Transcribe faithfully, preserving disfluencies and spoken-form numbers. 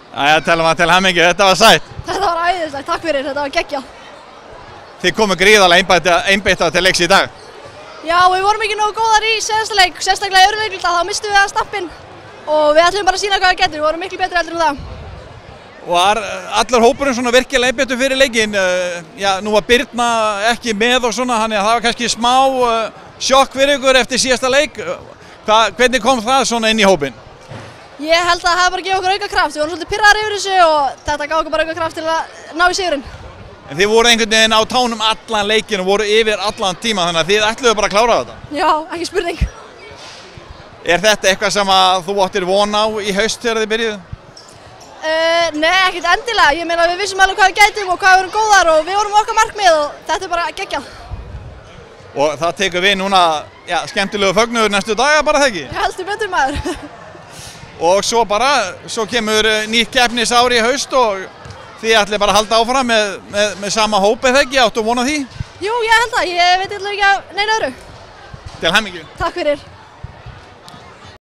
Jæja, telum að til hamingju, þetta var sætt. Þetta var æðislegt, takk fyrir, þetta var geggjað. Þið komu gríðarlega einbeitta til leiks í dag. Já, við vorum ekki nógu góðar í síðasta leik, sérstaklega í öðrum leikluta, þá mistum við að stappinn og við ætlum bara að sýna hvað við getum, við vorum miklu betri heldur en það. Var allur hópurinn svona virkilega einbeittur fyrir leikinn? Já, nú var Birna ekki með og svona, þannig að það var kannski smá sjokk fyrir ykkur eftir síðasta leik. Hva, hvernig kom það svona inn í hópinn? Ég held að það hefði bara gefið okkur auka kraft, við vorum svolítið pirraðir yfir þessu og þetta gaf okkur bara auka kraft til að ná í sigurinn. En þið voru einhvern veginn á tánum allan leikinn og voru yfir allan tíma, þannig að þið ætluðu bara að klára þetta? Já, ekki spurning. Er þetta eitthvað sem að þú áttir von á í haust þegar þið byrjuðu? Uh, nei, ekkert endilega. Ég meina við vissum alveg hvað við gætum og hvað við vorum góðar og við vorum okkar markmið og þetta er bara geggjað. Og það tekur við núna, já, skemmtilegu fögnuður næstu daga bara, það ekki? Heldur betur maður. Og svo bara, svo kemur nýtt keppnisár í haust og þið ætlið bara að halda áfram með, með, með sama hópi, það ekki? Áttu von á því? Jú, ég held það. Ég veit eitthvað ekki að neina öðru. Til hamingju. Takk fyrir.